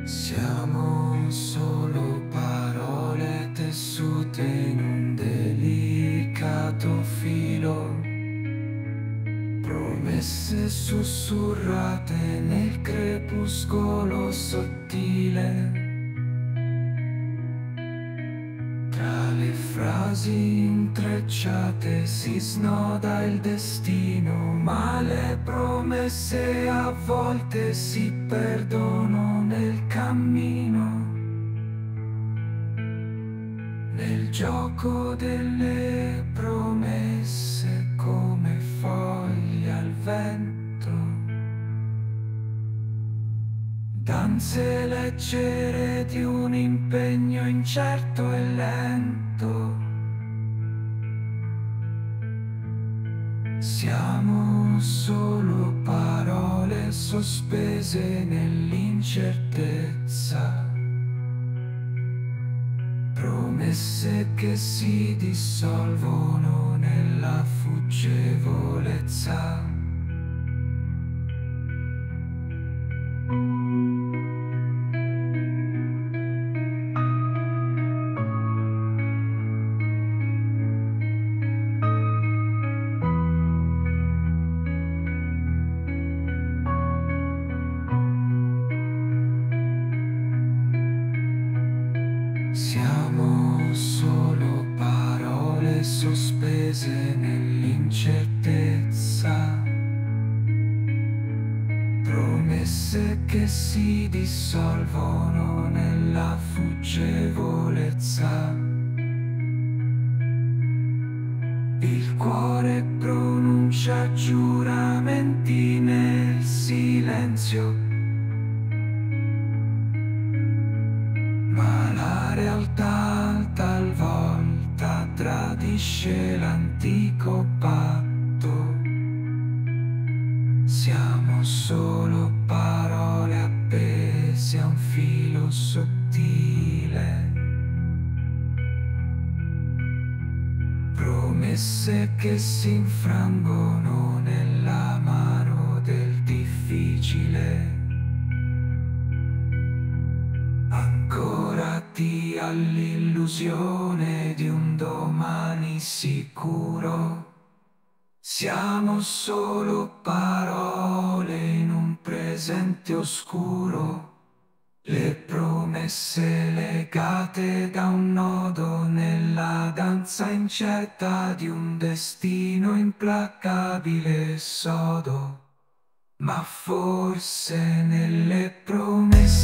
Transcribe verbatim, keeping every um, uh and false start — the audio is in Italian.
Siamo solo parole tessute in un delicato filo, promesse sussurrate nel crepuscolo sottile. Tra le frasi intrecciate si snoda il destino, ma le promesse a volte si perdono nel cammino. Nel gioco delle promesse come foglie al vento, danze leggere di un impegno incerto e lento. Siamo solo parole sospese nell'incertezza, promesse che si dissolvono nella fuggevolezza. Siamo solo parole sospese nell'incertezza, promesse che si dissolvono nella fuggevolezza. Il cuore pronuncia giuramenti nel silenzio, ma la realtà talvolta tradisce l'antico patto. Siamo solo parole appese a un filo sottile, promesse che si infrangono nella mano del difficile. Ancorati all'illusione di un domani sicuro. Siamo solo parole in un presente oscuro, le promesse legate da un nodo nella danza incerta di un destino implacabile e sodo. Ma forse nelle promesse